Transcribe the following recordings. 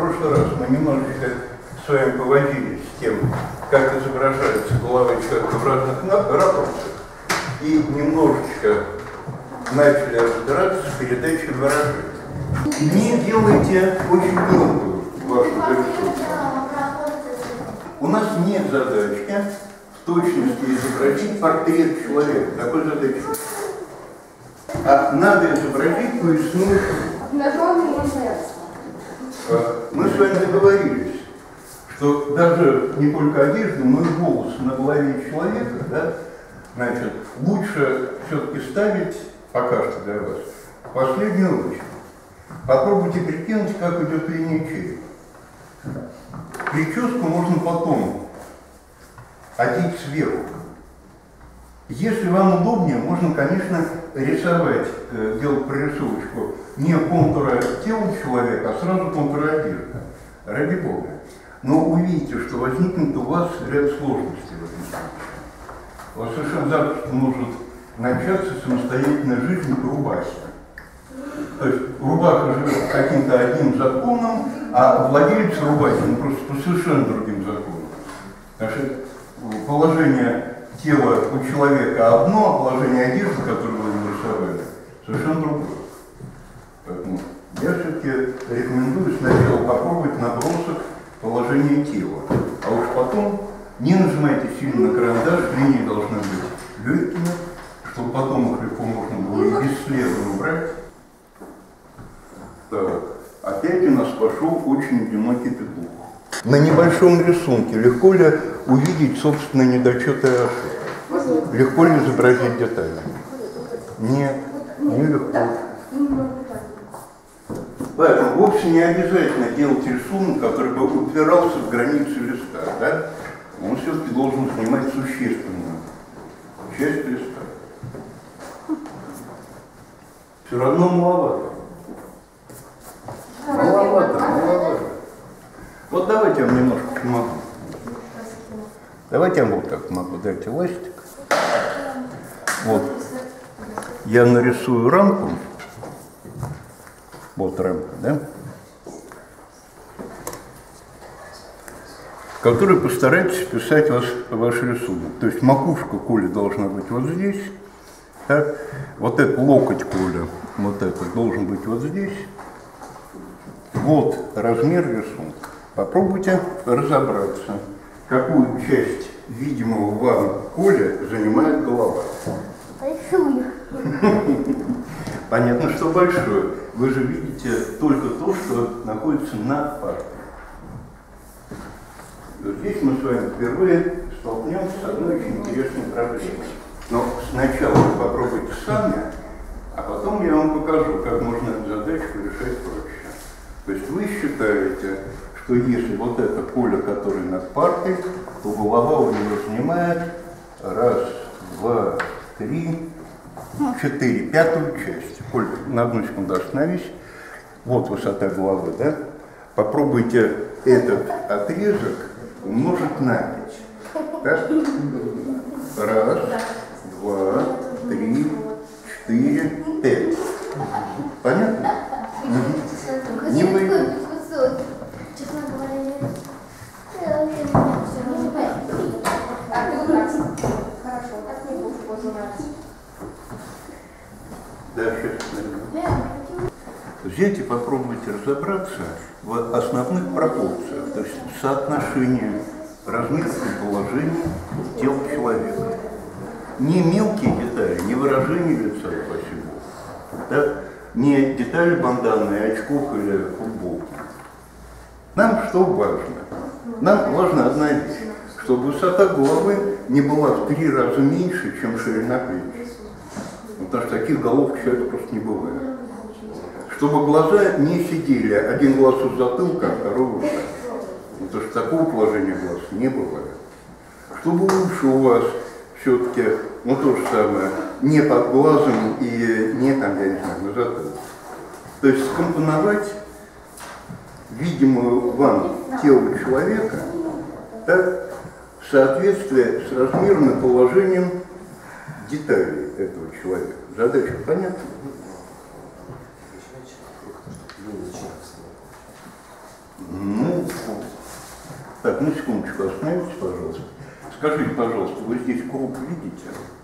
прошлый раз мы немножечко с вами повозились с тем, как изображается голова человека в разных ракурсах, и немножечко начали разбираться с передачей выражений. Не делайте очень мелкую вашу зарисовку. У нас нет задачки в точности изобразить портрет человека. Такой задачи нет. А надо изобразить поясную. Мы с вами договорились, что даже не только одежду, но и волосы на голове человека, да, значит, лучше все-таки ставить, пока что для вас, в последнюю очередь. Попробуйте прикинуть, как идет линия черепа. Прическу можно потом одеть сверху. Если вам удобнее, можно, конечно, рисовать, делать прорисовочку не контура тела человека, а сразу контура одежды. Ради Бога. Но увидите, что возникнет у вас ряд сложностей в этом случае. У вас совершенно запросто может начаться самостоятельная жизнь в рубахе. То есть рубаха живет по каким-то одним законам, а владелец рубахи просто по совершенно другим законам. Значит, положение тела у человека одно, а положение одежды, которую вы нарисовали, совершенно другое. Поэтому я все-таки рекомендую сначала попробовать набросок положения тела, а уж потом не нажимайте сильно на карандаш, линии должны быть легкими, чтобы потом их легко можно было и бесследно убрать. Так, опять у нас пошел очень одинокий петух. На небольшом рисунке легко ли увидеть собственно недочеты и ошибки? Легко ли изобразить детали? Нет, не легко. Поэтому вовсе не обязательно делать рисунок, который бы упирался в границы листа, да? Он все-таки должен занимать существенную часть листа. Все равно маловато. Маловато. Вот давайте я вам немножко помогу. Давайте я вам вот так помогу. Дайте ластик. Вот. Я нарисую рамку. Вот рамка, да? В которой постарайтесь вписать ваш рисунок. То есть макушка Коли должна быть вот здесь. Так? Вот этот локоть Коли, вот этот, должен быть вот здесь. Вот размер рисунка. Попробуйте разобраться, какую часть видимого вам Коли занимает голова. Большую. Понятно, что большое. Вы же видите только то, что находится над партой. Вот здесь мы с вами впервые столкнемся с одной очень интересной проблемой. Но сначала вы попробуйте сами, а потом я вам покажу, как можно эту задачку решать проще. То есть вы считаете, что если вот это поле, которое над партой, то голова у него занимает раз, два, три, четыре, пятую часть. Коль, на одну секунду остановись. Вот высота головы, да? Попробуйте этот отрезок умножить на 5. Так? Раз, два, три, четыре, 5. Понятно? Не вы. Честно говоря, хорошо, так не буду позывать. Дальше. Взять и попробуйте разобраться в основных пропорциях, то есть соотношении размеров и положений тела человека. Не мелкие детали, не выражение лица, спасибо, да? Не детали банданы, очков или футболки. Нам что важно? Нам важна одна вещь, чтобы высота головы не была в 3 раза меньше, чем ширина плеч. Потому что таких голов к человеку просто не бывает. Чтобы глаза не сидели, один глаз у затылка, а второй в ушах. Потому что такого положения глаз не бывает. Чтобы уши у вас все-таки, ну то же самое, не под глазом и не там, я не знаю, на затылке. То есть скомпоновать видимую вам тело человека, так, в соответствии с размером и положением деталей этого человека. Задача понятна? Так, ну секундочку, остановитесь, пожалуйста. Скажите, пожалуйста, вы здесь круг видите?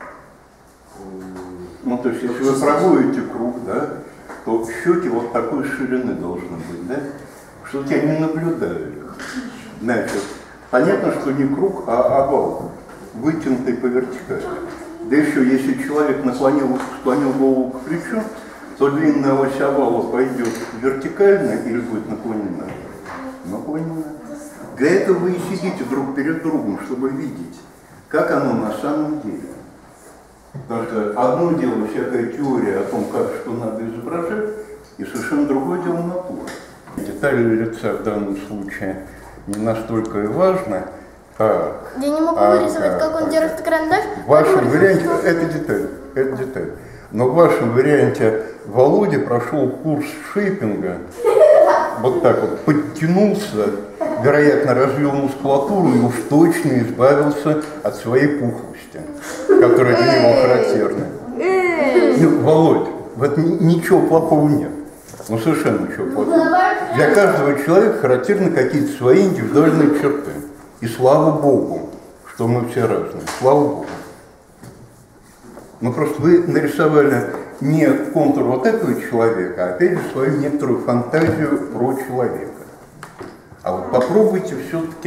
Ну, то есть, если вы проводите круг, да, то щеки вот такой ширины должны быть, да? Что-то я не наблюдаю их. Значит, понятно, что не круг, а овал, вытянутый по вертикали. Да еще, если человек склонил голову к плечу, то длинная ось овала пойдет вертикально или будет наклонена? Наклонена. Для этого вы и сидите друг перед другом, чтобы видеть, как оно на самом деле. Потому что одно дело всякая теория о том, как что надо изображать, и совершенно другое дело натура. Детали лица в данном случае не настолько и важны. Я не могу вырисовать, как он держит карандаш. В вашем варианте, это деталь. Но в вашем варианте Володя прошел курс шейпинга, вот так вот, подтянулся, вероятно, развил мускулатуру и уж точно избавился от своей пухлости, которая для него характерна. Ну, Володь, в этом ничего плохого нет. Ну, совершенно ничего плохого. Для каждого человека характерны какие-то свои индивидуальные черты. И слава Богу, что мы все разные. Слава Богу. Ну, просто вы нарисовали не контур вот этого человека, а опять же свою некоторую фантазию про человека. А вот попробуйте все-таки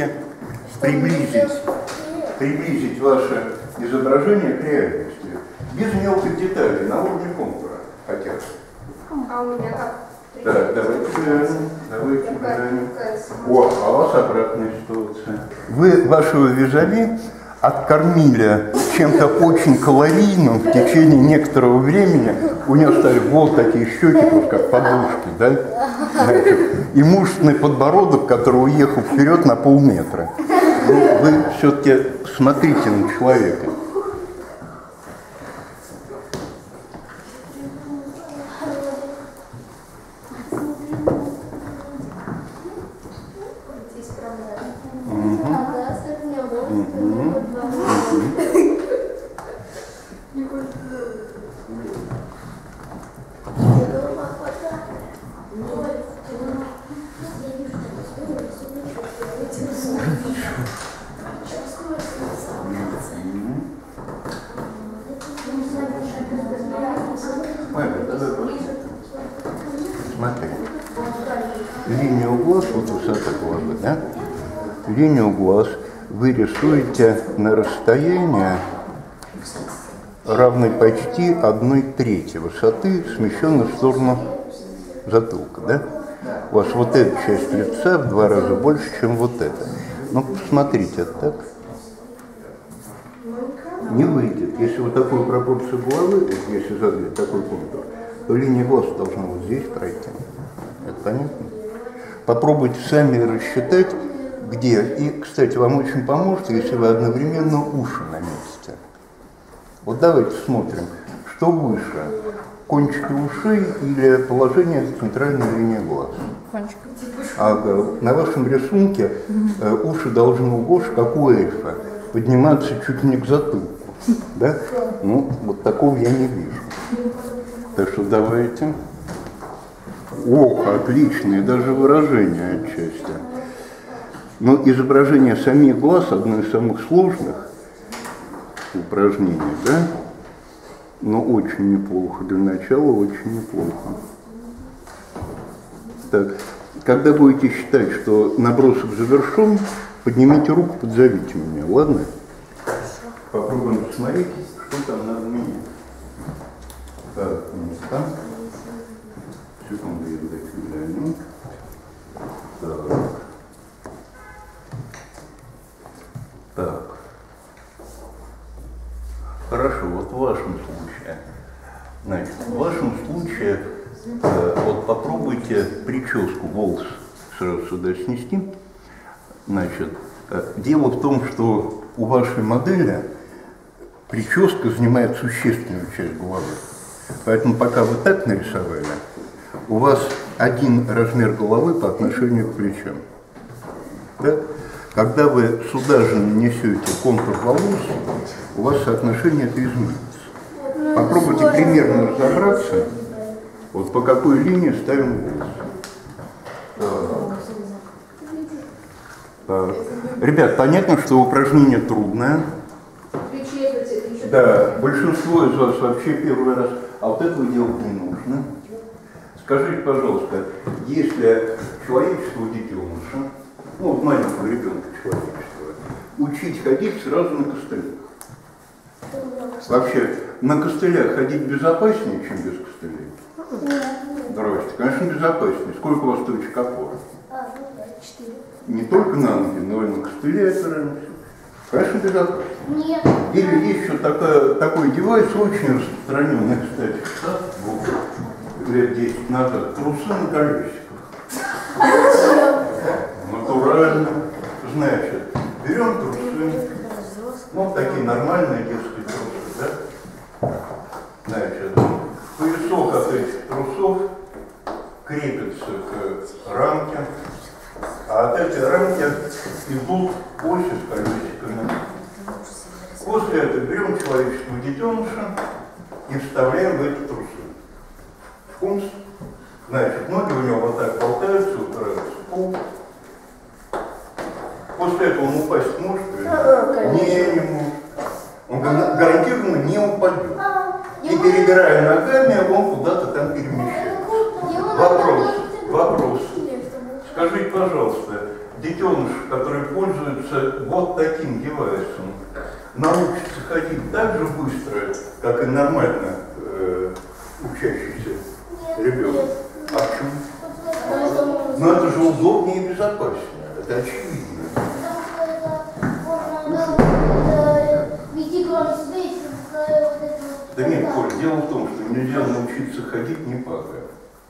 приблизить ваше изображение к реальности. Без мелких деталей, на уровне контура хотя бы. А у меня как? Да, давайте глянем. О, а у вас обратная ситуация. Вы вашего визави откормили чем-то очень калорийным в течение некоторого времени. У него стали вот такие щеки, вот как подушки, да? Значит, и мужественный подбородок, который уехал вперед на полметра. Ну, вы все-таки смотрите на человека. Смотри, линию глаз, вот высота глаза, да? Линию глаз вы рисуете на расстоянии, равной почти 1/3 высоты, смещенной в сторону затылка, да? У вас вот эта часть лица в 2 раза больше, чем вот эта. Ну, посмотрите, это так. Не выйдет. Если вот такую пропорцию головы, вот если задать такой контур, то линия глаз должна вот здесь пройти. Это понятно? Попробуйте сами рассчитать, где. И, кстати, вам очень поможет, если вы одновременно уши на месте. Вот давайте смотрим, что выше, кончики ушей или положение центральной линии глаз. Ага. На вашем рисунке уши должны у Гоши, как у эльфа, подниматься чуть не к затылку. Да? Ну, вот такого я не вижу. Так что давайте. Ох, отличные даже выражения отчасти. Но изображение самих глаз одно из самых сложных упражнений, да? Но очень неплохо. Для начала очень неплохо. Так, когда будете считать, что набросок завершен, поднимите руку, подзовите меня, ладно? Попробуем посмотреть, что там надо менять. Так, места. Секунду, я гляну. Так. Так. Хорошо, вот в вашем случае. Значит, в вашем случае вот попробуйте прическу, волос сразу сюда снести. Значит, дело в том, что у вашей модели прическа занимает существенную часть головы. Поэтому пока вы так нарисовали, у вас один размер головы по отношению к плечам. Да? Когда вы сюда же нанесете контур волос, у вас соотношение это изменится. Попробуйте примерно разобраться, вот по какой линии ставим волос. Так. Ребят, понятно, что упражнение трудное. 3/4, это еще. Да, большинство из вас вообще первый раз, а вот этого делать не нужно. Скажите, пожалуйста, если человечество детеныша, ну вот маленького ребенка человечества, учить ходить сразу на костылях. Вообще, на костылях ходить безопаснее, чем без костылей? Нет. Здравствуйте, конечно, безопаснее. Сколько у вас точек опоры? 4. Не только на ноги, но и на костыле опираемся. Конечно, безопаснее. Нет. Или есть еще такой девайс, очень распространенный, кстати, в Штатах, лет 10 назад, трусы на колесиках. Натурально. Значит, берем трусы, ну, такие нормальные детские трусы, да? Значит, поясок от этих трусов крепится к рамке, а от этой рамки идут оси с колесиками. После этого берем человеческого детеныша и вставляем в эти трусы. Функс. Значит, ноги у него вот так болтаются, упираются в пол. После этого он упасть может? Не может. Он гарантированно не упадет. И перебирая ногами, он куда-то там перемещается. Вопрос. Скажите, пожалуйста, детеныш, который пользуется вот таким девайсом, научится ходить так же быстро, как и нормально учащийся ребенок? А почему? Но это же удобнее и безопаснее. Это очевидно. Да нет, Коль, дело в том, что нельзя научиться ходить, не падая.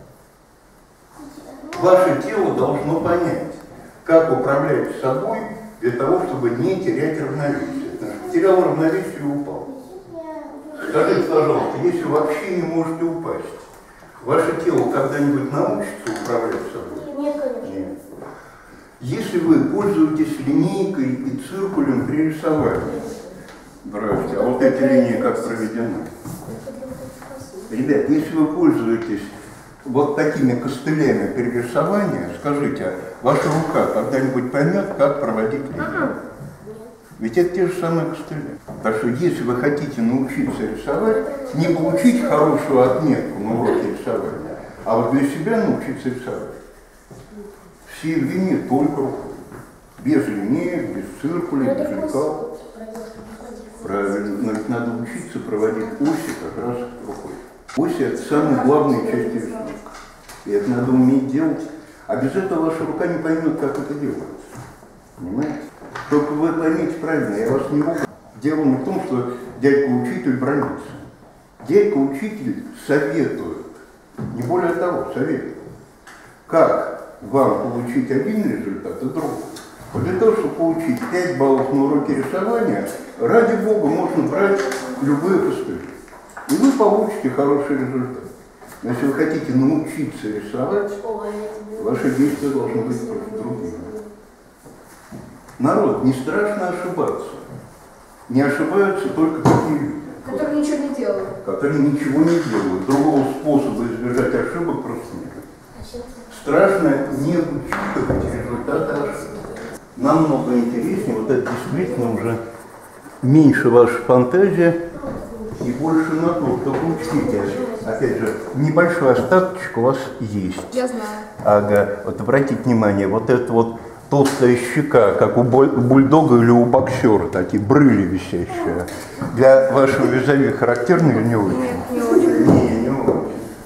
Ваше тело должно понять, как управлять собой для того, чтобы не терять равновесие. Потерял равновесие и упал. Скажите, пожалуйста, если вообще не можете упасть, ваше тело когда-нибудь научится управлять собой? Нет, конечно. Нет. Если вы пользуетесь линейкой и циркулем при рисовании, здравствуйте, а вот эти линии как проведены? Ребят, если вы пользуетесь вот такими костылями при рисовании, скажите, ваша рука когда-нибудь поймет, как проводить линию? Ведь это те же самые костыли. Так что если вы хотите научиться рисовать, не получить хорошую отметку на уроке рисования, а вот для себя научиться рисовать. Все линии только рукой. Без линеек, без циркулей, без лекал. Правильно, но ведь надо учиться проводить оси как раз рукой. Оси – это самая главная часть рисунка. И это надо уметь делать. А без этого ваша рука не поймет, как это делается. Понимаете? Только вы поймите правильно, я вас не ругаю. Дело не в том, что дядька-учитель бронится. Дядька-учитель советует, не более того, советует, как вам получить один результат и другой. Вот для того, чтобы получить 5 баллов на уроке рисования, ради бога, можно брать любые костыли. И вы получите хороший результат. Но если вы хотите научиться рисовать, ваши действия должны быть другими. Народ, не страшно ошибаться. Не ошибаются только такие люди. Которые ничего не делают. Которые ничего не делают. Другого способа избежать ошибок просто нет. Страшно не учитывать результаты ошибок. Намного интереснее, вот это действительно уже меньше ваша фантазия и больше натур. Только учтите, опять же, небольшой остаточек у вас есть. Я знаю. Ага, вот обратите внимание, вот это вот толстая щека, как у бульдога или у боксера, такие брыли висящие. Для вашего визави характерно или не очень? Нет, не очень. Не очень.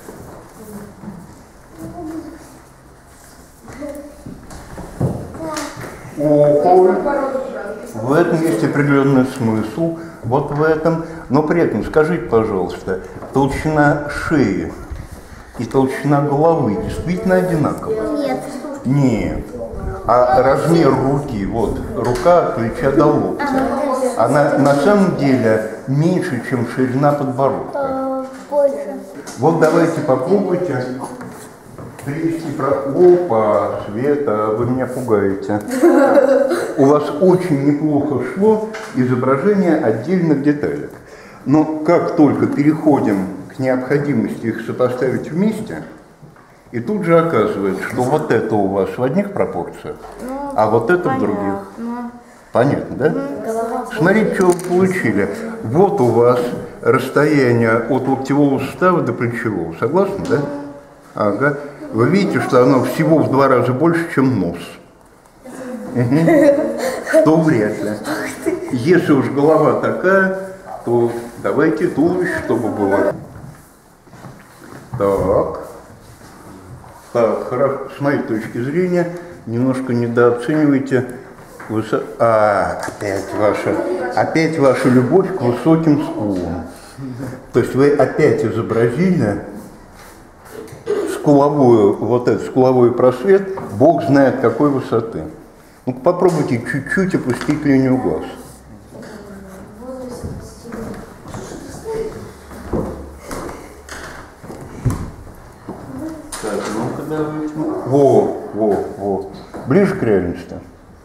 В этом есть определенный смысл, вот в этом. Но при этом скажите, пожалуйста, толщина шеи и толщина головы действительно одинаковая? Нет. Нет. А размер руки, вот, рука от плеча до локтя, она на самом деле меньше, чем ширина подбородка. Больше. Вот давайте попробуйте привести Опа, Света, вы меня пугаете. У вас очень неплохо шло изображение отдельных деталек. Но как только переходим к необходимости их сопоставить вместе, И тут же оказывается, что вот это у вас в одних пропорциях, а вот это в других. Понятно, да? Смотрите, что вы получили. Вот у вас расстояние от локтевого сустава до плечевого. Согласны, да? Ага. Вы видите, что оно всего в 2 раза больше, чем нос. То вряд ли. Если уж голова такая, то давайте туловище, чтобы было. Так, хорошо. С моей точки зрения, немножко недооцениваете опять ваша любовь к высоким скулам. То есть вы опять изобразили скуловой просвет, Бог знает какой высоты. Ну попробуйте чуть-чуть опустить линию глаз. Так, ну-ка давайте. Во. Ближе к реальности.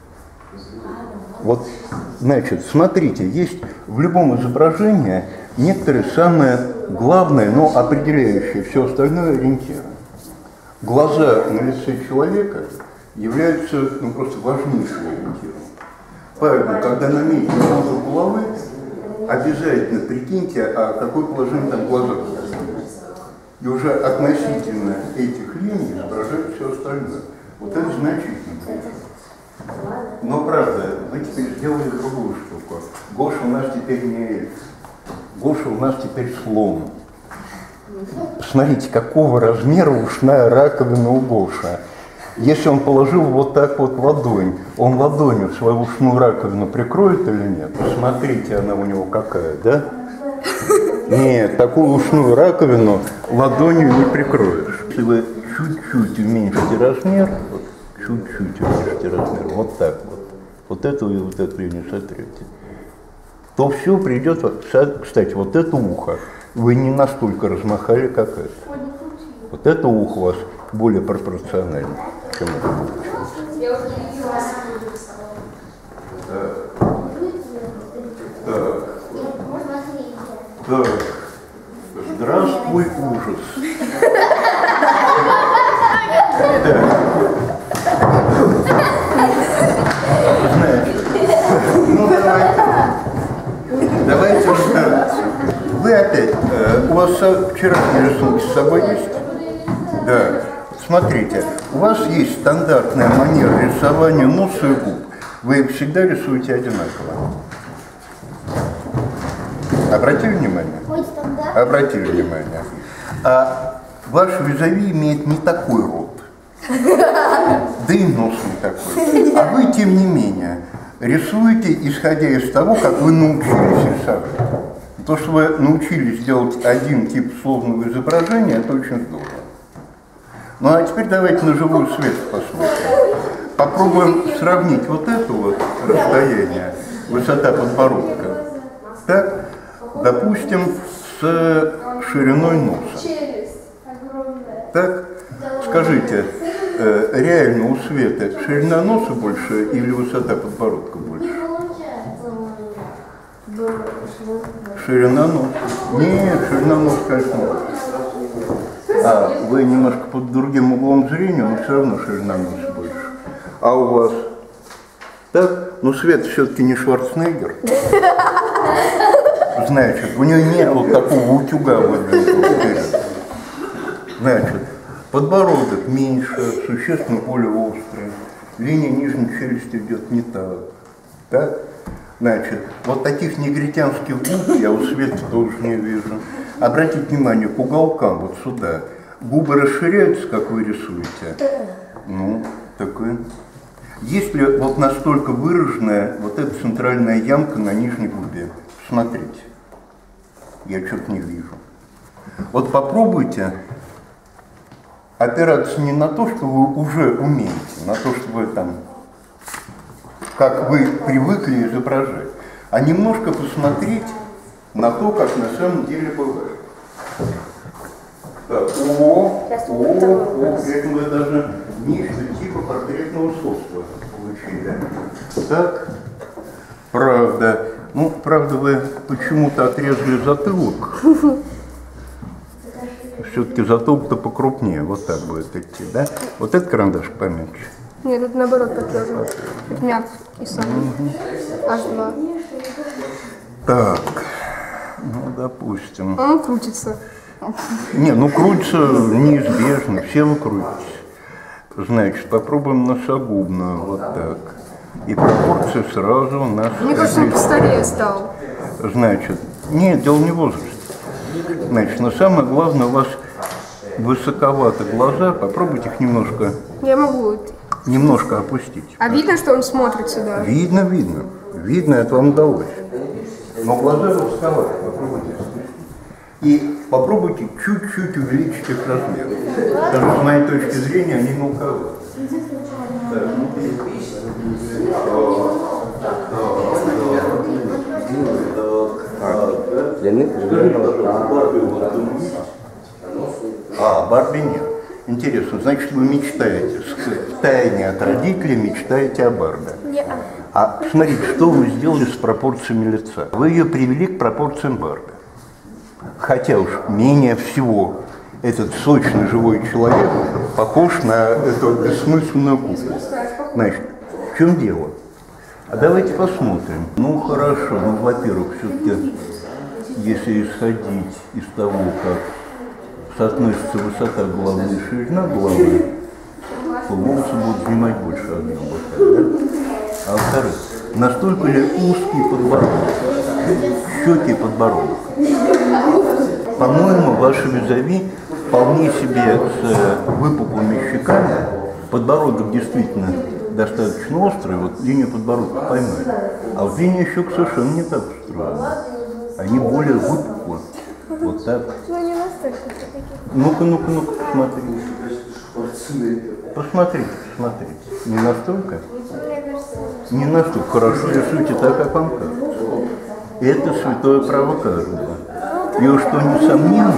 Вот, значит, смотрите, есть в любом изображении некоторые самые главные, но определяющие все остальное ориентиры. Глаза на лице человека являются просто важнейшим ориентиром. Поэтому, когда наметите контур головы, обязательно прикиньте, а какое положение там глаза. И уже относительно этих линий изображать все остальное. Вот это значительно. Но правда, вы теперь сделали другую штуку. Гоша у нас теперь не эльф. Гоша у нас теперь слон. Посмотрите, какого размера ушная раковина у Гоши. Если он положил вот так вот ладонь, он ладонью свою ушную раковину прикроет или нет? Посмотрите, она у него какая, да? Нет, такую ушную раковину ладонью не прикроешь. Если вы чуть-чуть уменьшите размер, вот так вот эту и вот эту линию сотрете, то все придет, кстати, вот это ухо вы не настолько размахали, как это. Вот это ухо у вас более пропорционально, чем это получилось. Я уже не видела вас. Так. Здравствуй, ужас. Ну давайте разбираться. Вы опять, у вас вчерашние рисунки с собой есть? Да. Смотрите, у вас есть стандартная манера рисования носа и губ. Вы их всегда рисуете одинаково. Обратили внимание? Обратили внимание. А ваш визави имеет не такой рот. Да и нос не такой. А вы, тем не менее, рисуете, исходя из того, как вы научились рисовать. То, что вы научились делать один тип словного изображения, это очень здорово. Ну а теперь давайте на живую свет посмотрим. Попробуем сравнить вот это вот расстояние, высота подбородка, так, допустим, с шириной носа. Так, скажите, реально у Светы ширина носа больше или высота подбородка больше? Ширина носа. Нет, ширина носа, конечно, больше. А, вы немножко под другим углом зрения, но все равно ширина носа больше. А у вас? Так? Ну, Света все-таки не Шварценеггер. Значит, у нее нет вот такого утюга выдвинутого. Значит, подбородок меньше, существенно более острый. Линия нижней челюсти идет не так. Так? Значит, вот таких негритянских губ я у Светы тоже не вижу. Обратите внимание, к уголкам, вот сюда, губы расширяются, как вы рисуете. Ну, такое. Есть ли вот настолько выраженная вот эта центральная ямка на нижней губе? Смотрите, я что-то не вижу. Вот попробуйте опираться не на то, что вы уже умеете, на то, что вы там, как вы привыкли изображать, а немножко посмотреть на то, как на самом деле бывает. Так, при этом вы даже нижнего типа портретного сходства получили. Так, правда. Ну, правда, вы почему-то отрезали затылок. все-таки затылок-то покрупнее, вот так будет идти, да? Вот этот карандаш поменьше. Нет, это наоборот потёжно. Это мягкий и самый. Аж два. Так, ну, допустим. Он крутится. Не, ну крутится неизбежно, все вы крутитесь. Значит, попробуем носогубную, вот так. И пропорции сразу у нас... Мне кажется, он постарее стал. Значит, нет, дело не в возрасте. Значит, но самое главное, у вас высоковаты глаза, попробуйте их Я могу. немножко опустить. А видно, что он смотрит сюда? Видно, видно. Видно, это вам удалось. Но глаза высоковаты, попробуйте опустить. И попробуйте чуть-чуть увеличить их размер. Потому что, с моей точки зрения, они мелковаты. Барби нет. Интересно, значит, вы мечтаете, втайне от родителей мечтаете о Барби. А смотрите, что вы сделали с пропорциями лица? Вы ее привели к пропорциям Барби. Хотя уж менее всего этот сочный живой человек похож на эту бессмысленную куклу. Значит, в чем дело? А давайте посмотрим. Ну хорошо, ну во-первых, все-таки, если исходить из того, как соотносится высота головы и ширина головы, то волосы будут занимать больше объема. Вот так, да? А во-вторых, настолько ли узкий подбородок, щеки и подбородок? По-моему, ваши визави вполне себе с выпуклыми щеками, подбородок действительно достаточно острый, вот линию подбородка поймает. А вот линия щек совершенно не так устроена. Они более выпуклы. Вот так. Ну, не настолько все-таки. Ну-ка, посмотрите. Посмотрите. Не настолько? Мне кажется, Не настолько. Хорошо рисуйте так, как вам кажется. Это святое право каждого. И уж что несомненно,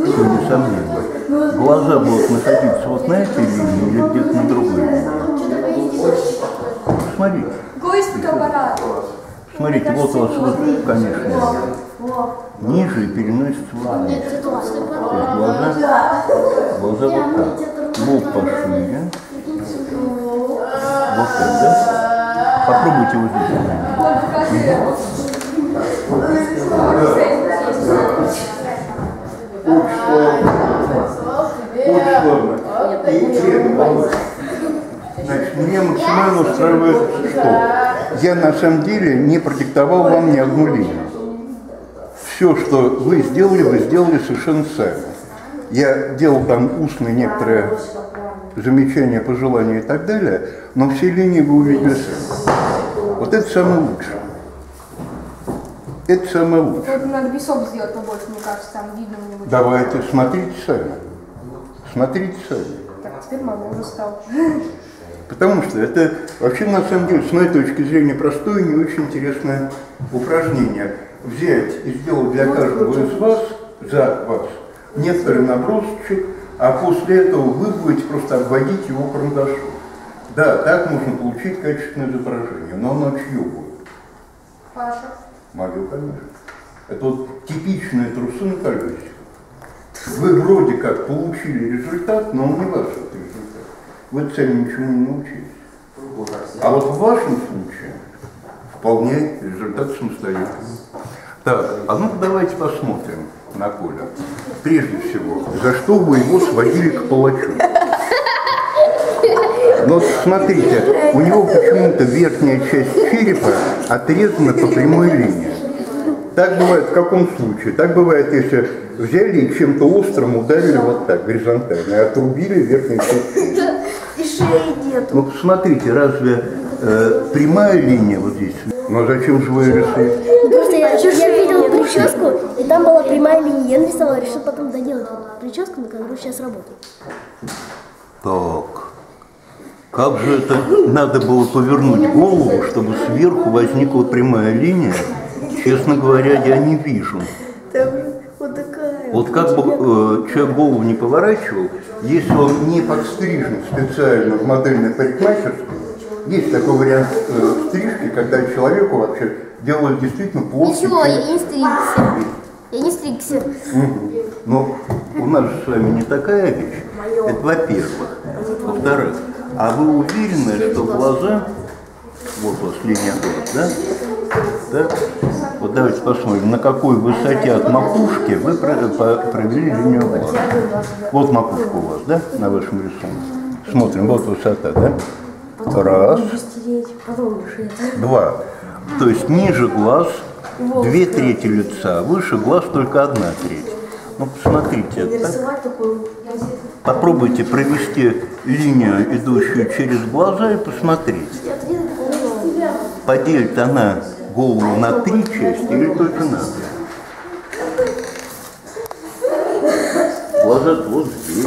глаза будут находиться вот на этой линии или где-то на другой линии. Смотрите. Смотрите, вот у вас вот, конечно, ниже и переносится вот ниже. Глаза вот так. Лоб пошире. Вот так, да? Попробуйте вот здесь. Очень сложно. Значит, меня максимально устраивает что? Я на самом деле не продиктовал вам ни одну линию. Все, что вы сделали совершенно сами. Я делал там устные некоторые замечания, пожелания и так далее, но все линии вы увидели сами. Вот это самое лучшее. Это самое лучшее. Вот надо висок сделать побольше, мне кажется, там видно у него. Давайте, смотрите сами. Смотрите сами. Так, теперь мама уже стал. Потому что это вообще, на самом деле, с моей точки зрения, простое и не очень интересное упражнение. Взять и сделать для каждого из вас, за вас, некоторый набросочек, а после этого вы будете просто обводить его карандашом. Да, так можно получить качественное изображение, но оно чье будет? Паша. Мое, конечно. Это вот типичные трусы на колесиках. Вы вроде как получили результат, но он не ваш этот результат. Вы сами ничего не научились. А вот в вашем случае вполне результат самостоятельный. Так, а ну-ка давайте посмотрим на Коля. Прежде всего, за что вы его сводили к палачу? Но смотрите, у него почему-то верхняя часть черепа отрезана по прямой линии. Так бывает в каком случае? Так бывает, если взяли и чем-то острым ударили вот так, горизонтально, и отрубили верхнюю часть черепа. и шеи нету. Ну посмотрите, разве прямая линия вот здесь? Но зачем же вы ее рисуете? Ну, просто я видела прическу, и там была прямая линия. Я нарисовала, решил потом доделать прическу, на которую сейчас работаю. Так, как же это надо было повернуть голову, чтобы сверху возникла прямая линия? Честно говоря, я не вижу. Там вот такая. Вот как бы человек голову не поворачивал, если он не подстрижен специально в модельной парикмахерской, есть такой вариант стрижки, когда человеку вообще делают действительно плоский. Ничего, я не стригся. Я не стригся. Но у нас же с вами не такая вещь. Это во-первых. Во-вторых, а вы уверены, что глаза, вот у вас линия глаз, да? Так? Вот давайте посмотрим, на какой высоте от макушки вы провели линию глаз. Вот макушка у вас, да, на вашем рисунке. Смотрим, вот высота, да? Раз, два. То есть ниже глаз 2/3 лица, выше глаз только 1/3. Ну, посмотрите, так. Попробуйте провести линию, идущую через глаза, и посмотреть. Поделит она голову на 3 части или только на 2? Глаза вот здесь,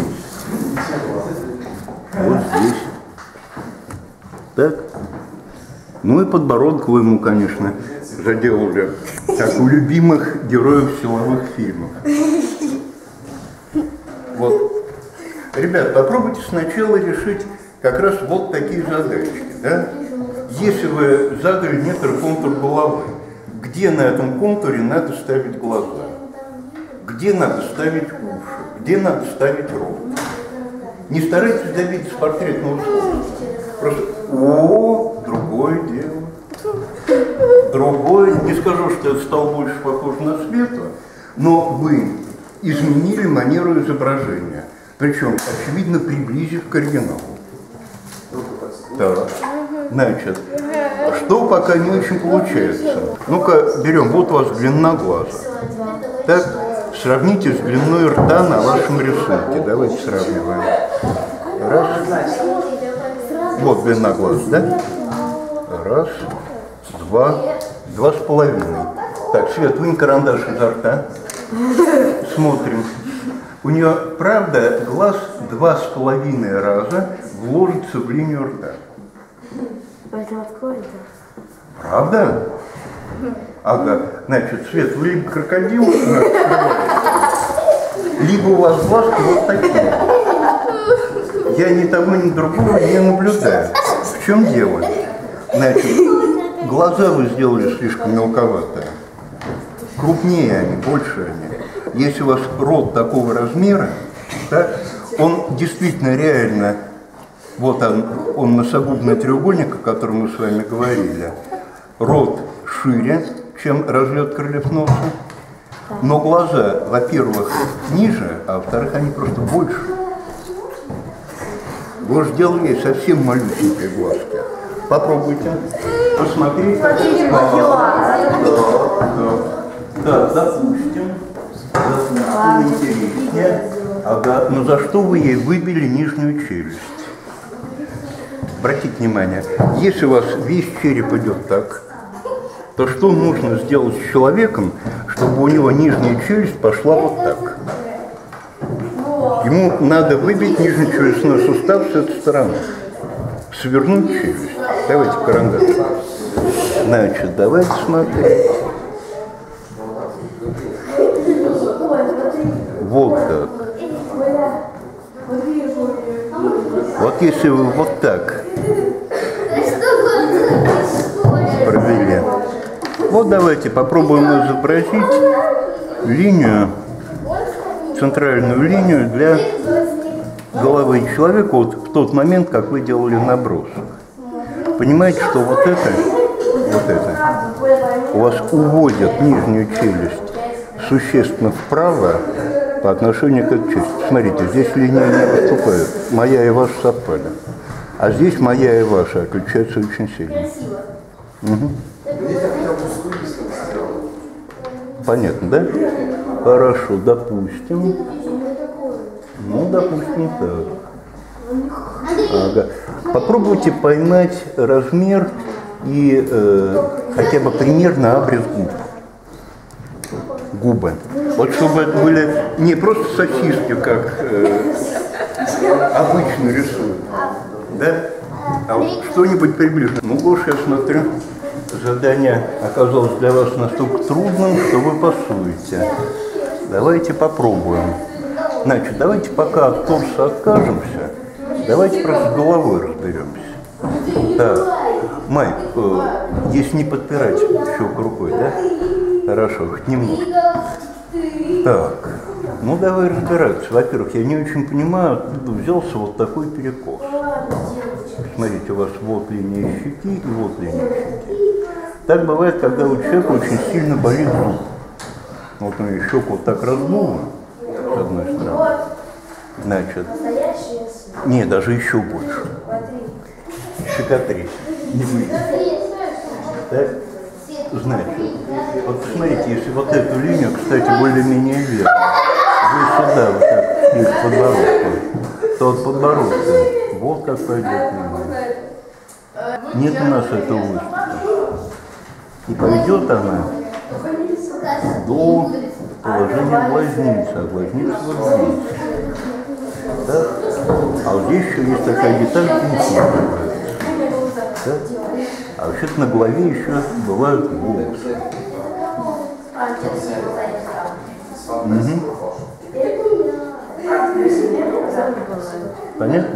вот здесь. Так? Ну и подбородок вы ему, конечно, заделали, как у любимых героев силовых фильмов. Вот. Ребят, попробуйте сначала решить как раз вот такие задачки, да? Если вы задали некоторый контур головы, где на этом контуре надо ставить глаза? Где надо ставить уши? Где надо ставить рот? Не старайтесь добиться портретного сходства. Просто другое дело. Другое, не скажу, что это стало больше похож на светло, но вы изменили манеру изображения, причем, очевидно, приблизив к оригиналу. Так, значит, что пока не очень получается? Ну-ка, берем, вот у вас длина глаза. Так, сравните с длиной рта на вашем рисунке. Давайте сравниваем. Раз. Вот длина глаз, да? Раз, два, 2,5. Так, Свет, вынь карандаш изо рта. Смотрим. У нее, правда, глаз 2,5 раза вложится в линию рта. Поэтому откроется. Правда? Ага. Значит, Свет, вы либо крокодил, либо у вас глазки вот такие. Я ни того, ни другого не наблюдаю. В чем дело? Значит, глаза вы сделали слишком мелковатые. Крупнее они, больше они. Если у вас рот такого размера, да, он действительно реально, вот он носогубный треугольник, о котором мы с вами говорили, рот шире, чем разлет крыльев носа, но глаза, во-первых, ниже, а во-вторых, они просто больше. Вы же сделали совсем малюсенькие глазки. Попробуйте посмотреть. Да, допустим, интереснее. Ага, но за что вы ей выбили нижнюю челюсть? Обратите внимание, если у вас весь череп идет так, то что нужно сделать с человеком, чтобы у него нижняя челюсть пошла вот так? Ему надо выбить нижнечелюстной сустав с этой стороны, свернуть челюсть. Давайте карандаш. Значит, давайте смотреть. Вот так. Вот если вы вот так провели. Вот давайте попробуем изобразить линию, центральную линию для головы человека вот в тот момент, как вы делали набросок. Понимаете, что вот это у вас уводит нижнюю челюсть существенно вправо по отношению к этой части. Смотрите, здесь линия не выступает. Моя и ваша совпали. А здесь моя и ваша отличаются очень сильно. Угу. Понятно, да? Хорошо, допустим. Ну, допустим, так. Ага. Попробуйте поймать размер и хотя бы примерно обрез губ. Губы. Вот чтобы это были не просто сосиски, как обычно рисуют, да? А вот что-нибудь приближено. Ну, Гош, я смотрю, задание оказалось для вас настолько трудным, что вы пасуете. Давайте попробуем. Значит, давайте пока от торса откажемся, давайте просто с головой разберемся. Так, Майк, если не подпирать щеку рукой, да? Хорошо, хоть немножко. Так, Ну, давай разбираться. Во-первых, я не очень понимаю, откуда взялся вот такой перекос. Смотрите, у вас вот линия щеки и вот линия щеки. Так бывает, когда у человека очень сильно болит зуб. Вот у него щеку вот так раздуло, с одной стороны. Значит, не, даже еще больше. Щека 3. Не выйдет. Так? Значит, вот посмотрите, если вот эту линию, кстати, более-менее вверх, вы сюда вот так, и к подбородку, то от подбородка вот как пойдет линия. Нет у нас этого выступа. И пойдет она до положения глазницы, а глазница вот здесь. Да? А вот здесь еще есть такая деталь, да? А вообще-то на голове еще бывают волосы. Угу. Понятно?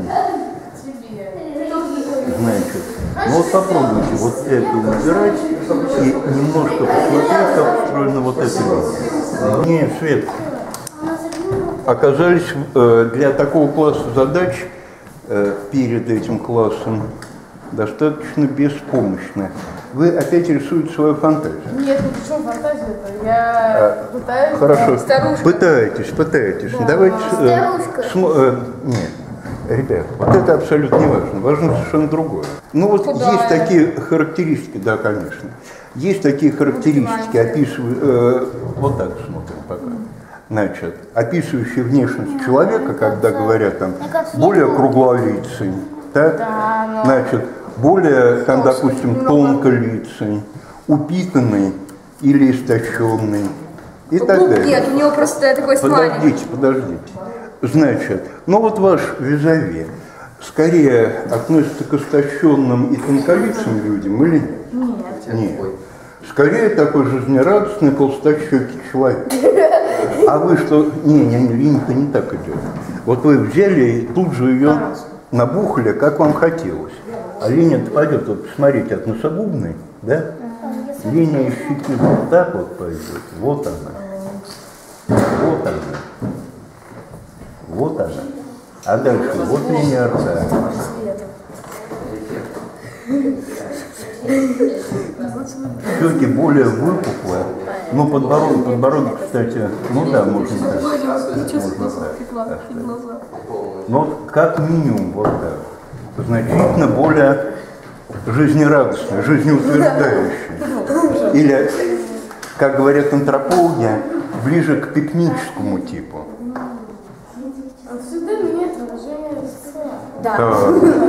Значит, ну вот попробуйте вот это убирать и немножко посмотреть, как устроена вот эта линия. Не, Свет, оказались для такого класса задач перед этим классом достаточно беспомощны. Вы опять рисуете свою фантазию. Нет, ну почему фантазия-то? Я пытаюсь. Хорошо, Старушка. пытаетесь. Да. Давайте... нет, ребят, вот это абсолютно не важно. Важно совершенно другое. Ну вот есть такие характеристики, да, конечно. Есть такие характеристики, описывают... вот так смотрим пока. Значит, описывающие внешность человека, когда говорят там более круглолицый, так? Да, Значит, более, там, допустим, тонколицый, упитанный или истощенный и так далее. Нет, у него просто такой смайлик. Подождите. Значит, ну вот ваш визави скорее относится к истощенным и тонколицым людям или нет? Нет. Скорее такой жизнерадостный, толстощекий человек. А вы что? Линия-то не так идет. Вот вы взяли и тут же ее набухали, как вам хотелось. А линия-то пойдет, вот посмотрите, от носогубной, да? Линия щеки вот так вот пойдет. Вот она. Вот она. Вот она. А дальше вот линия рта. Щеки более выпуклые, но подбородок, кстати, ну да, можно так. Но вот как минимум вот так. Значительно более жизнерадостный, жизнеутверждающий. Или, как говорят антропологи, ближе к пикническому типу. Отсюда нет выражения лица. Да.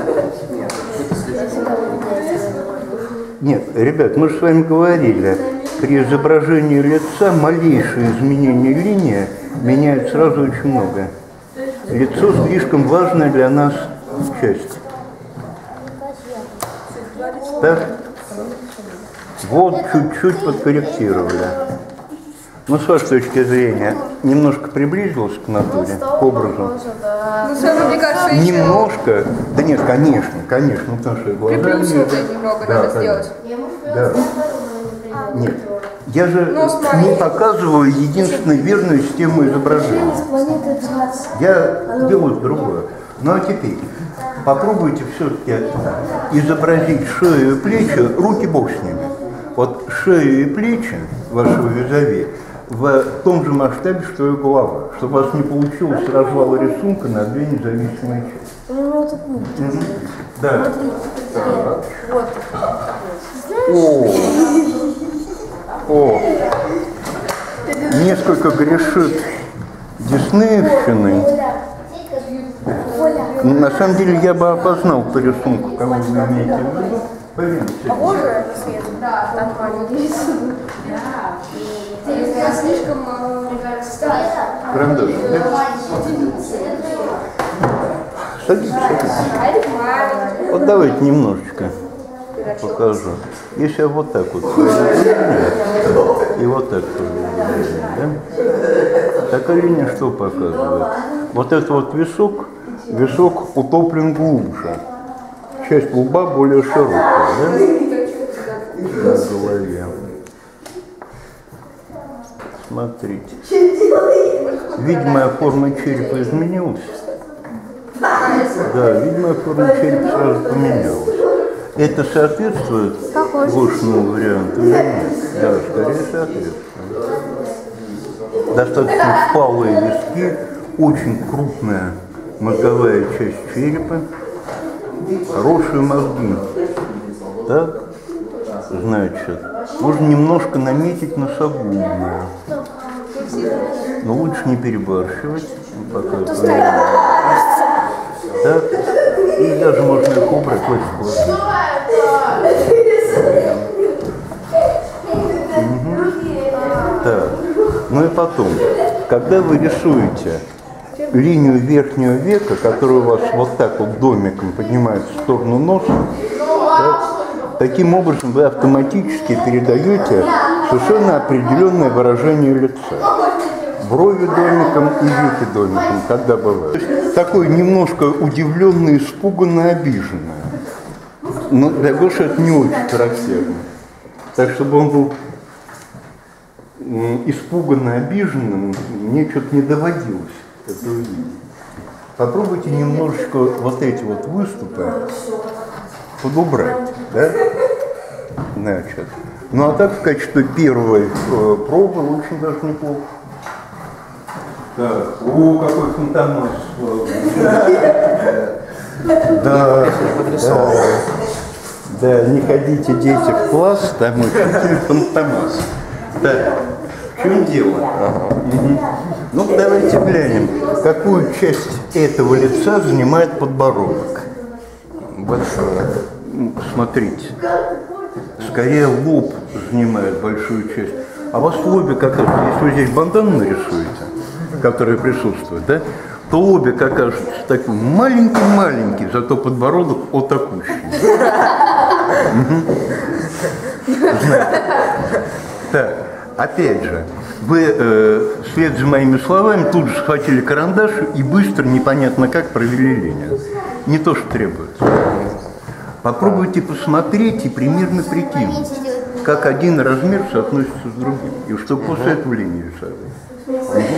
Нет, ребят, мы же с вами говорили, при изображении лица малейшее изменение линии меняет сразу очень много. Лицо слишком важная для нас часть. Так? Вот чуть-чуть подкорректировали. Ну, с вашей точки зрения, немножко приблизилось к натуре, к образу? Ну, все равно, мне кажется, еще... Немножко? Да нет, конечно, потому что глаза... Приплюснутый немного надо сделать. Да. Нет, я же не показываю единственную верную систему изображения. Я делаю другое. Ну, а теперь попробуйте все-таки изобразить шею и плечи, руки бог с ними. Вот шею и плечи вашего визави в том же масштабе, что и голова, чтобы у вас не получилось развала рисунка на две независимые части. Да. Вот. О, несколько грешит диснеевщиной. На самом деле я бы опознал по рисунку, кого вы имеете в виду. Похоже на свет? Да, там маленький. Я слишком старый. Карандаш, да? Садитесь. Вот давайте немножечко покажу. Если я вот так вот и вот так да? Такая линия что показывает? Вот этот вот висок утоплен глубже. Часть лба более широкая, да? На голове. Смотрите. видимая форма черепа изменилась. Да, видимая форма черепа сразу поменялась. Это соответствует Гошиному варианту или нет? Да, скорее соответствует. Достаточно впалые виски, очень крупная мозговая часть черепа, хорошие мозги. Так, значит, можно немножко наметить носогубную, но лучше не перебарщивать. Пока так, и даже можно их убрать в очень плохо. Так, ну и потом, когда вы рисуете линию верхнего века, которая у вас вот так вот домиком поднимается в сторону носа, таким образом вы автоматически передаете совершенно определенное выражение лица. Брови домиком и веки домиком, когда бывает. Такое немножко удивленное, испуганное, обиженное. Но для Гоши это не очень характерно. Так, чтобы он был испуганно обиженным, мне что-то не доводилось это увидеть. Попробуйте немножечко вот эти вот выступы подубрать, да? Значит. Ну а так в качестве первой пробы очень даже неплохо. Так, о, какой фонтанос. Да, да, не ходите, дети, в класс, там учитель фантомас. Так, в чем дело? Ну, давайте глянем, какую часть этого лица занимает подбородок. Большой. Смотрите, скорее лоб занимает большую часть. А у вас в лобе как-то, если вы здесь бандану нарисуете, которые присутствуют, да, то лобик окажется таким маленький-маленький, зато подбородок отакущий. Так, опять же, вы вслед за моими словами тут же схватили карандаш и быстро, непонятно как, провели линию. Не то, что требуется. Попробуйте посмотреть и примерно прикинуть, как один размер соотносится с другим, и чтобы после этого линию рисовать.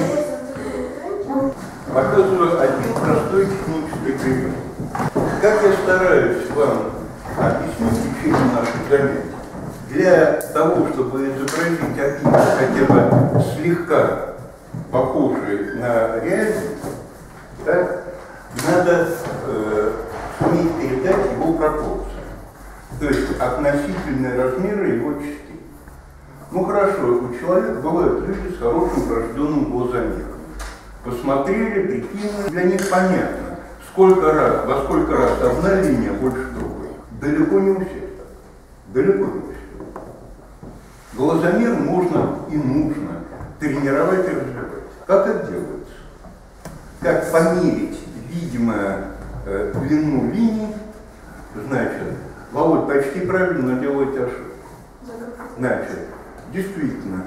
Показываю один простой технический пример. Как я стараюсь вам объяснить в течение наших занятий, для того, чтобы изобразить объект хотя бы слегка похожий на реальность, так, надо суметь передать его пропорции, то есть относительные размеры его частей. Ну хорошо, у человека бывают люди с хорошим врожденным глазомером. Посмотрели, прикинули, для них понятно, во сколько раз одна линия больше другой. Далеко не у всех так. Далеко не у всех. Глазомер можно и нужно тренировать и развивать. Как это делается? Как померить видимую длину линий, значит, Володь почти правильно, но делаете ошибку. Значит, действительно,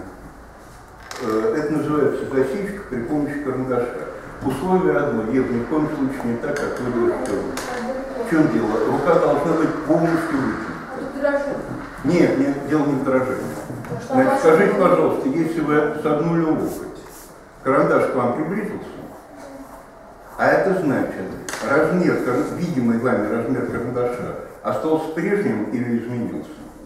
это называется засечка при помощи карандаша. Условие одно, Ева, ни в коем случае не так, как вы говорите. В чем дело? Рука должна быть полностью вытянута. Нет, дело не в дрожании. Значит, скажите, пожалуйста, если вы согнули локоть, карандаш к вам приблизился, а это значит, размер, видимый вами размер карандаша остался прежним или изменился?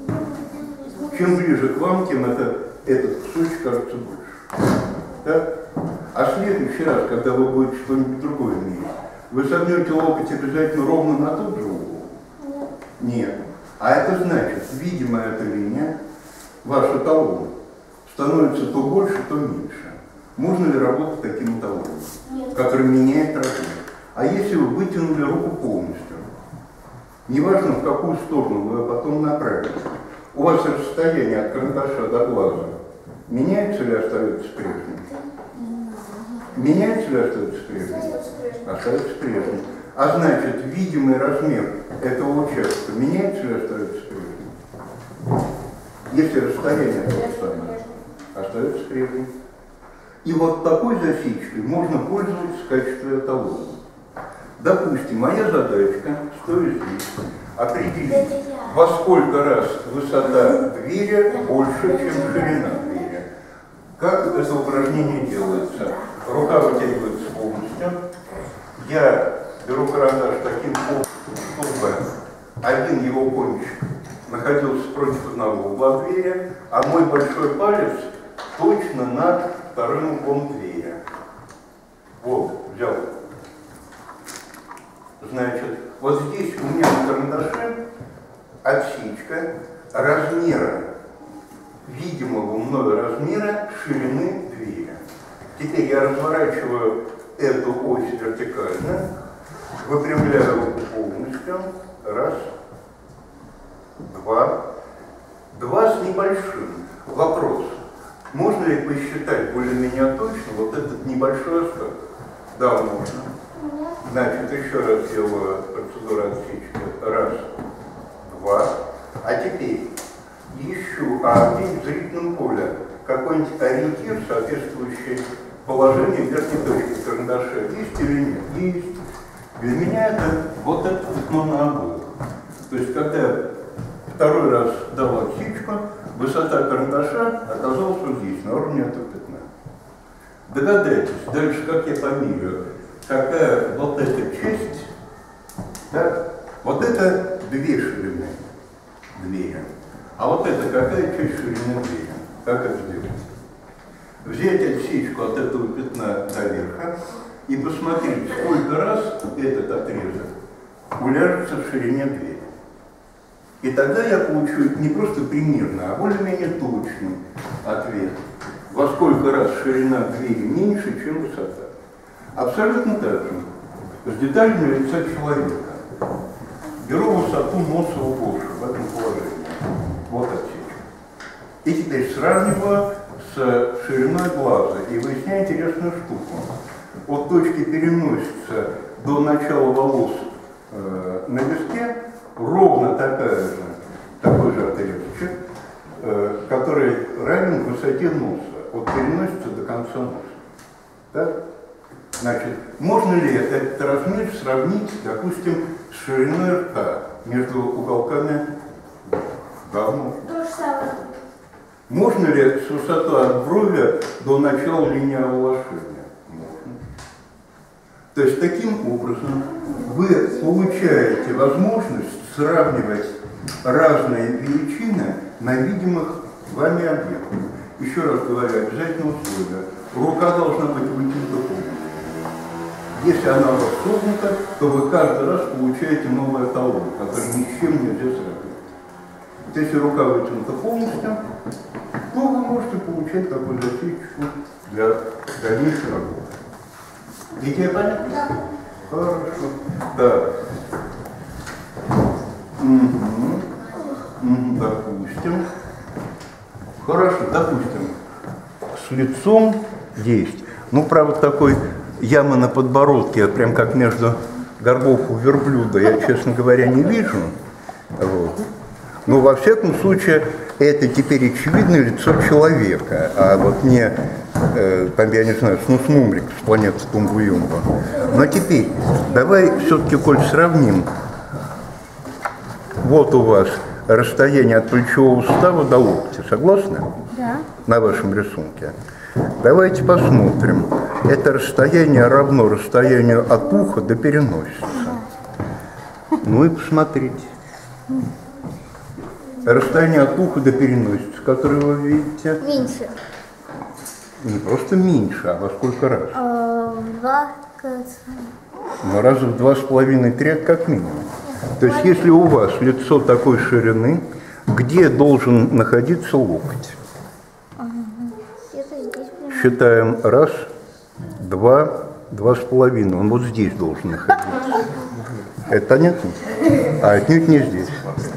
Чем ближе к вам, тем этот кусочек кажется больше. Так? А в следующий раз, когда вы будете что-нибудь другое мерить, вы согнете локоть обязательно ровно на тот же угол? Нет. А это значит, видимая эта линия, ваш эталон, становится то больше, то меньше. Можно ли работать таким эталоном, который меняет размер? А если вы вытянули руку полностью, неважно в какую сторону вы ее потом направите, у вас расстояние от карандаша до глаза меняется или остается прежним? Меняется или остается прежним? Остается прежним. А значит, видимый размер этого участка меняется или остается прежним? Если расстояние то же самое, остается прежним. И вот такой засечкой можно пользоваться в качестве эталона. Допустим, моя задачка, стоя здесь, определить, во сколько раз высота двери больше, чем ширина двери. Как это упражнение делается? Рука вытягивается полностью. Я беру карандаш таким образом, чтобы один его кончик находился против одного угла двери, а мой большой палец точно над вторым углом двери. Вот, взял. Значит, вот здесь у меня на карандаше отсечка размера, видимого мною размера ширины двери. Теперь я разворачиваю эту ось вертикально, выпрямляю руку полностью. Раз, два. Два с небольшим. Вопрос. Можно ли посчитать более-менее точно вот этот небольшой остаток? Да, можно. Значит, еще раз делаю процедуру отсечки. Раз, два. А теперь ищу здесь в зрительном поле какой-нибудь ориентир, соответствующий положению верхней точки карандаша. Есть или нет? Есть. Для меня это вот это пятно на обоих. То есть, когда я второй раз дал отсечку, высота карандаша оказалась вот здесь, на уровне этого пятна. Догадайтесь, дальше как я померяю, какая вот эта часть, да, вот это две ширины двери, а вот это какая часть ширины двери. Как это сделать? Взять отсечку от этого пятна до верха и посмотреть, сколько раз этот отрезок уляжется в ширине двери. И тогда я получу не просто примерно, а более-менее точный ответ, во сколько раз ширина двери меньше, чем высота. Абсолютно так же с деталями лица человека. Беру высоту носа у Гоши в этом положении. Вот отсечка. И теперь сравниваю с шириной глаза и выясняю интересную штуку. От точки переносится до начала волос на виске ровно такой же отрезочек, который равен высоте носа, от переносится до конца носа. Так? Значит, можно ли этот размер сравнить, допустим, с шириной рта между уголками говна? То же самое. Можно ли с высоты от брови до начала линейного лошадия? Можно. То есть таким образом вы получаете возможность сравнивать разные величины на видимых вами объектах. Еще раз говорю, обязательно условие. Рука должна быть вытянута полностью. Если она у вас согнута, то вы каждый раз получаете новый эталон, который ни с чем нельзя сравнивать. Вот если рука вытянута полностью, то вы можете получать такую засечку для дальнейшей работы. Идея понятна? Да. Хорошо. Да. Допустим. Хорошо, допустим. С лицом есть. Ну, правда, такой ямы на подбородке, прям как между горбов у верблюда, я, честно говоря, не вижу. Вот. Но, во всяком случае, это теперь очевидное лицо человека, а вот не, там, я не знаю, снус-мумрик с планеты Тумбу-Юмба. Но теперь, давай все-таки, коль сравним, вот у вас расстояние от плечевого сустава до локтя, согласны? Да. На вашем рисунке. Давайте посмотрим. Это расстояние равно расстоянию от уха до переносицы. Ну и посмотрите. Расстояние от уха до переносицы, которое вы видите. Меньше. Не просто меньше, а во сколько раз? Два, кажется. Ну, раза в 2,5-3 как минимум. То есть, если у вас лицо такой ширины, где должен находиться локоть? Считаем. Раз, два, 2,5. Он вот здесь должен находиться. Это понятно? А отнюдь не здесь.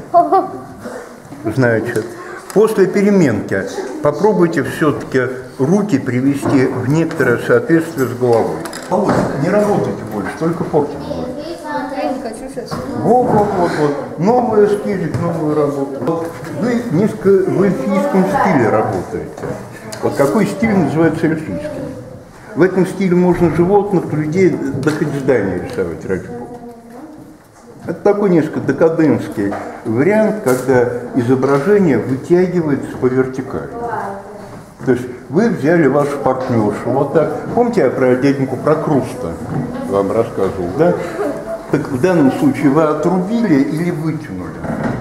Значит, после переменки попробуйте все-таки руки привести в некоторое соответствие с головой. Не работайте больше, только портите. Я не хочу сейчас. Вот. Новый эскизик, новую работу. Вот вы несколько в эльфийском стиле работаете. Вот какой стиль называется эльфийским? В этом стиле можно животных, людей, да хоть здания рисовать, ради бога. Это такой несколько декадентский вариант, когда изображение вытягивается по вертикали. То То есть вы взяли вашу партнершу, вот так. Помните, я про дяденьку Прокруста вам рассказывал, да? Так в данном случае вы отрубили или вытянули?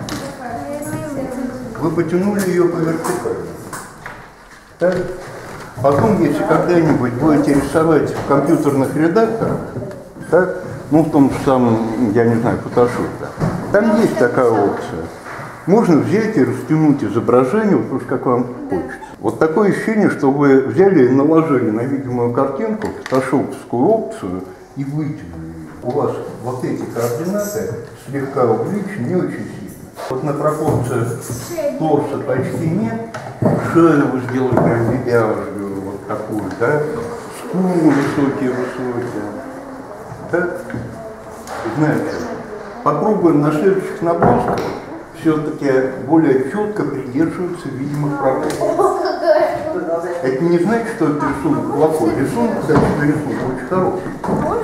Вы потянули ее по вертикали. Так? Потом, если когда-нибудь будете рисовать в компьютерных редакторах, так, ну в том же самом, я не знаю, фотошопе, там есть такая опция. Можно взять и растянуть изображение, вот уж как вам хочется. Вот такое ощущение, что вы взяли и наложили на видимую картинку фотошоповскую опцию и вытянули ее. У вас вот эти координаты слегка увеличены, не очень сильно. Вот на пропорции торса почти нет, шею вы сделали прям видяжную, вот такую, да, скулы высокие. Так? Знаете, попробуем на следующих набросках все-таки более четко придерживаться видимых правил. Это не значит, что это рисунок плохой. Рисунок, кстати, рисунок очень хороший.